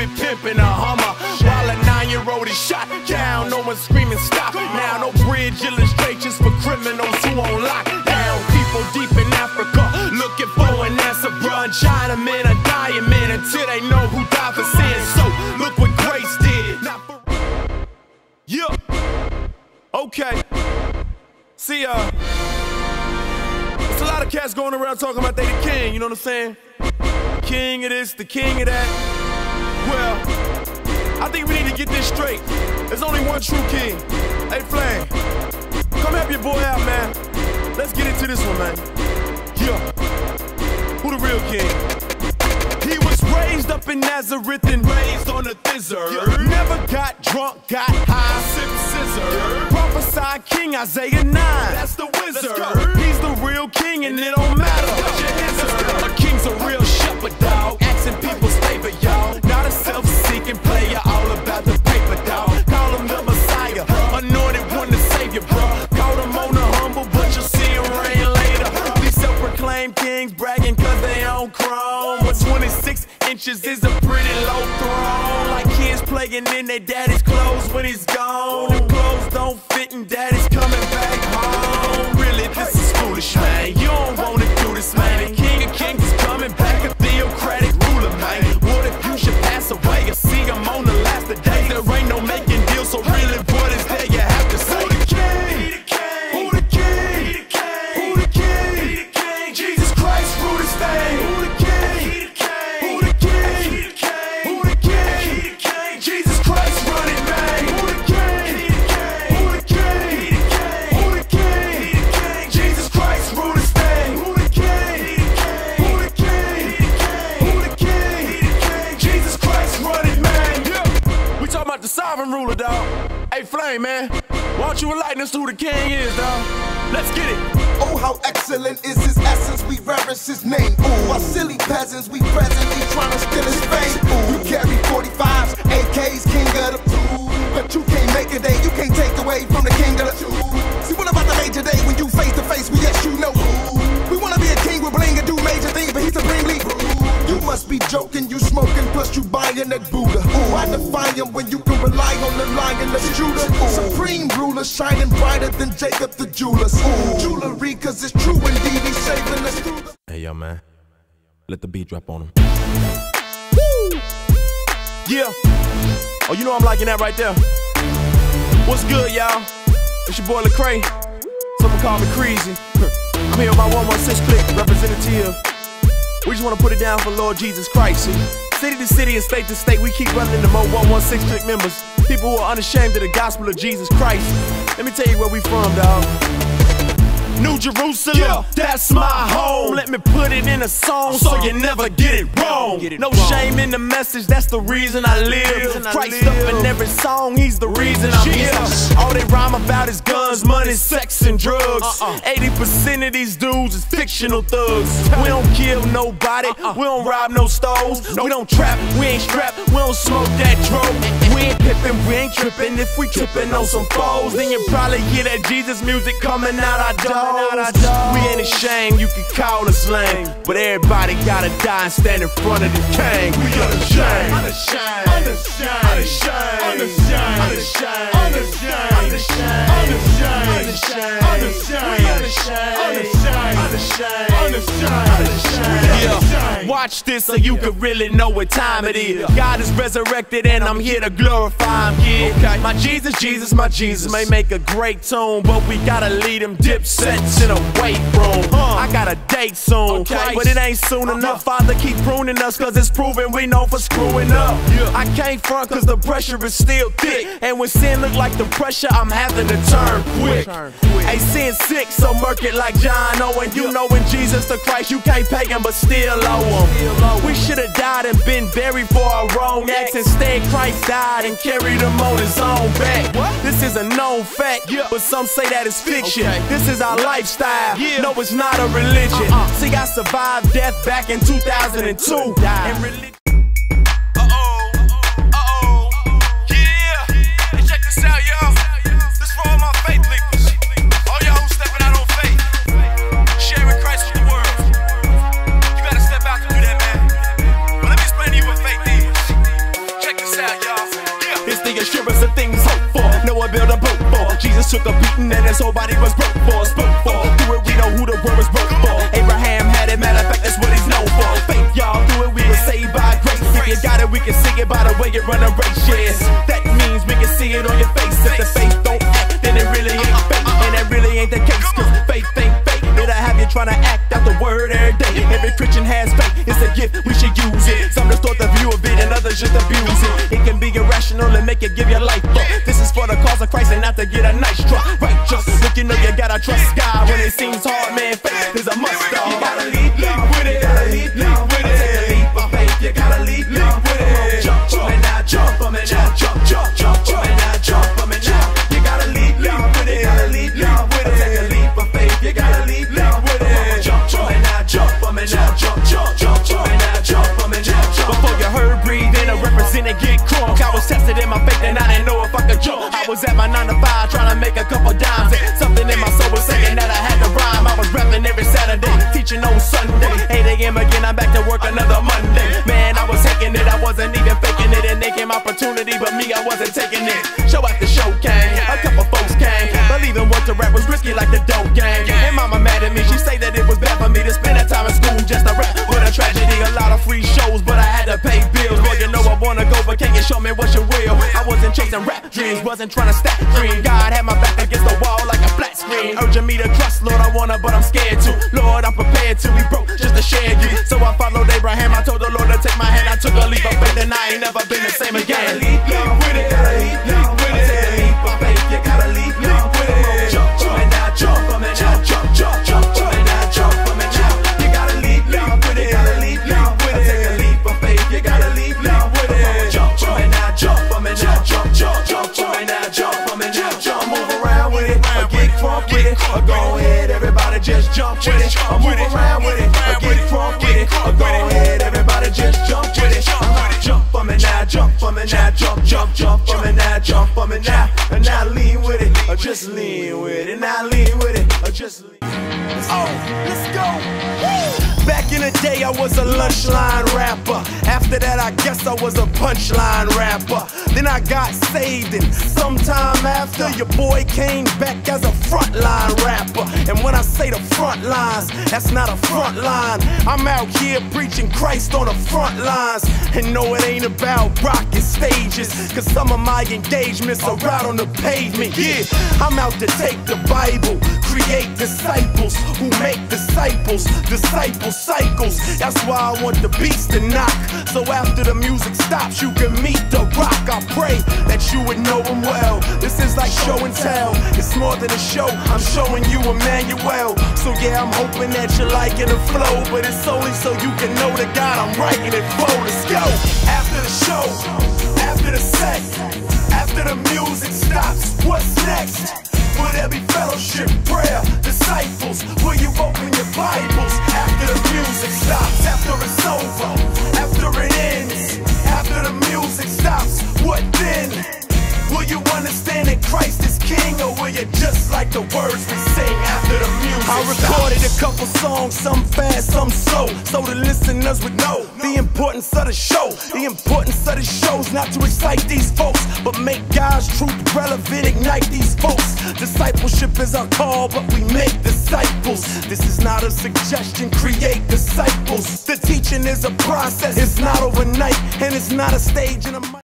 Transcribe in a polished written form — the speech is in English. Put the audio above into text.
be pimping a Hummer, while a 9-year-old is shot down. No one screaming stop. Now no bridge illustrations for criminals who on lockdown. People deep in Africa looking for an answer, bruh. Chinamen are dying, man, until they know who died for sin. So look what Grace did. Not for yeah. Okay. See there's a lot of cats going around talking about they the king, you know what I'm saying? The king of this, the king of that. Well, I think we need to get this straight. There's only one true king. Hey, Flame, come help your boy out, man. Let's get into this one, man. Yeah. Who the real king? He was raised up in Nazareth and raised on a thizzer. Yeah. Never got drunk, got high, sip scissor. Prophesied King Isaiah 9. That's the wizard. He's the real king and it don't matter what your hands are. A king's a real shepherd, dog. Asking people's favor, y'all. Not a self-seeking player, all about the paper, dog. Call him the Messiah, anointed one to save you, bro. Call him on the humble, but you'll see him rain later. These self-proclaimed kings bragging cause they own chrome. But 26 inches is a pretty low throne. Like kids playing in their daddy's clothes when he's gone. Them clothes don't fit and daddy's coming back home. Really, this is foolish, man. You don't wanna do this, man. The king of kings is coming back, a theocratic ruler, man. What if you should pass away and see him on the last of days? There ain't no making deals, so really what is there you have to say? Who the king? Who the king? Who the king? Who the king? Jesus Christ rule this thing. Who the king? Who the king? Who the king? Jesus Christ run it, man. Who the king? Who the king? Who the king? Jesus Christ rule this thing. Who the king? Who the king? Who the king? Jesus Christ run it, man. Yeah. We talking about the sovereign ruler, dog. Hey, Flame, man, why don't you enlighten us to who the king is, dog? Let's get it. Oh, how excellent is his essence, we reverence his name. Ooh, while silly peasants, we presently trying to steal his fame. Ooh, you carry 45s, AKs, king of the two. But you can't make a day, you can't take away from the king of the two. See, what about the major day when you face to face, we yes, you know. Ooh, we wanna be a king with bling and do major things, but he's supremely rude. You must be joking, you smoking, plus you buying that Buddha. Ooh, I defy him when you can rely on the lion that's Judah. Supreme ruler, shining brighter than Jacob the jeweler. Ooh, jewelry, cause it's true indeed, he's saving us through the... Hey, yo, man, let the beat drop on him. Woo! Yeah. Oh, you know I'm liking that right there. What's good, y'all? It's your boy Lecrae. Someone call me Crazy. I'm here with my 116 clique representative. We just want to put it down for Lord Jesus Christ. See? City to city and state to state, we keep running into more 116 clique members. People who are unashamed of the gospel of Jesus Christ. Let me tell you where we from, dog. New Jerusalem, yeah, that's my home. Let me put it in a song so you never get it wrong. No shame in the message, that's the reason I live. Christ up in every song, he's the reason I'm here. All they rhyme about is guns, money, sex, and drugs. 80% of these dudes is fictional thugs. We don't kill nobody, we don't rob no stores. We don't trap, we ain't strapped, we don't smoke that dope. We ain't pippin', we ain't trippin'. If we trippin' on some foes, then you probably hear that Jesus music coming out our door. We ain't ashamed, you can call us lame, but everybody gotta die and stand in front of the king. We unashamed, unashamed, unashamed, unashamed, unashamed, unashamed, unashamed, unashamed, unashamed, unashamed. Yeah, watch this so you can really know what time it is. God is resurrected and I'm here to glorify him. Yeah, my Jesus, Jesus, my Jesus may make a great tune, but we gotta lead him dipsets in a weight room. I got a date soon, but it ain't soon enough. Father, keep pruning us, cause it's proven we know for screwing up. I can't front cause the pressure is still thick, and when sin look like the pressure, I'm having to turn quick. Hey, sin sick, so murk it like John Owen. You know in Jesus the Christ, you can't pay him but still owe him. We should've died and been buried for our wrong acts. Instead, Christ died and carried him on his own back. This is a known fact, but some say that it's fiction. This is our lifestyle, no, it's not a religion. See, I survived death back in 2002. And religion. took a beating and his whole body was broke for. Spoke for, through it we know who the word was broke for. Abraham had it, matter of fact that's what he's known for. Faith, y'all, through it we were saved by grace. If you got it, we can see it by the way you run a race. Yes, that means we can see it on your face. If the faith don't act, then it really ain't fake, and that really ain't the case. Cause faith ain't fake. It'll have you trying to act out the word every day. Every Christian has faith, it's a gift, we should use it. Some distort the view of it and others just abuse it. It can be irrational and make you give your life up. This is for the cause of Christ and not to get a nice truck. Righteous, look, you know you gotta trust God. When it seems hard, man, faith is a must. You gotta leap with it, gotta leap with it. Take a leap of faith, you gotta leap with it. Jump for me now, jump for me now, jump for me now, jump for me now. You gotta leap with it, gotta leap with it. Take a leap of faith, you gotta leap with it. Jump for me now, jump for me now, jump for me now, jump for me now. Before you heard breathe in, I represent and get crunk. I was tested in my faith and I didn't know if I could jump. I was at my 9 to 5 trying to make a couple dimes. Something in my soul was saying that I had to rhyme. I was rapping every Saturday, teaching on Sunday. 8 a.m. again, I'm back to work another Monday. Man, I was taking it, I wasn't even faking it. And they came opportunity, but me, I wasn't taking it. Show after show came, a couple folks came, believing what to rap was risky like the dope game. And mama mad at me, she say that it was bad for me to spend that time in school just to rap. What a tragedy, a lot of free shows, but I had to pay bills. Boy, you know I wanna go, but can you show me what you will? I wasn't chasing rap dreams, wasn't trying to stack dreams. God had my back against the wall like a flat screen, urging me to trust, Lord, I wanna, but I'm scared to. Lord, I'm prepared to be broke just to share you. So I followed Abraham, I told the Lord to take my hand. I took a leap of faith and I ain't never been the same again. Leap with it, gotta leap with it. Take a leap of faith, you gotta leap with it. Jump for me now, jump for me now, jump for me now, jump for me now. You gotta leap with it, gotta leap with it. Take a leap of faith, you gotta leap with it. Jump for me now, jump for me now, jump for me now, jump for me now. Jump, move around with it, or get crunk with it, or go ahead, everybody just jump with it. Or move around with it, or get crunk with it, or go ahead, everybody just jump with it. Jump for me now, jump for me now, jump for me now, jump for me now. And now lean with it, or just lean with it. Now lean with it, or just lean. Let's go. Back in the day, I was a lunchline rapper. After that, I guess I was a punchline rapper. Then I got saved, and sometime after, your boy came back as a frontline rapper. And when I say the front lines, that's not a front line. I'm out here preaching Christ on the front lines. And no, it ain't about rocking stages, cause some of my engagements are out on the pavement. Yeah, I'm out to take the Bible, create disciples who make disciples, disciple cycles. That's why I want the beats to knock, so after the music stops, you can meet the rock. I pray that you would know him well. This is like show and tell, it's more than a show, I'm showing you Emmanuel. So yeah, I'm hoping that you're liking the flow, but it's only so you can know the God I'm writing it for. Let's go. After the show, after the set, after the music stops, what's next? Will there be fellowship, prayer, disciples? Will you open your Bibles? After the music stops, after it's over, after it ends, after the music stops, what then? Will you understand that Christ is King, or will you just like the words we sing after the music stops? I recorded a couple songs, some fast, some slow, so the listeners would know the importance of the show. The importance of the show's not to excite these folks, but make God's truth relevant, ignite these folks. Discipleship is our call, but we make disciples. This is not a suggestion, create disciples. The teaching is a process, it's not overnight, and it's not a stage in a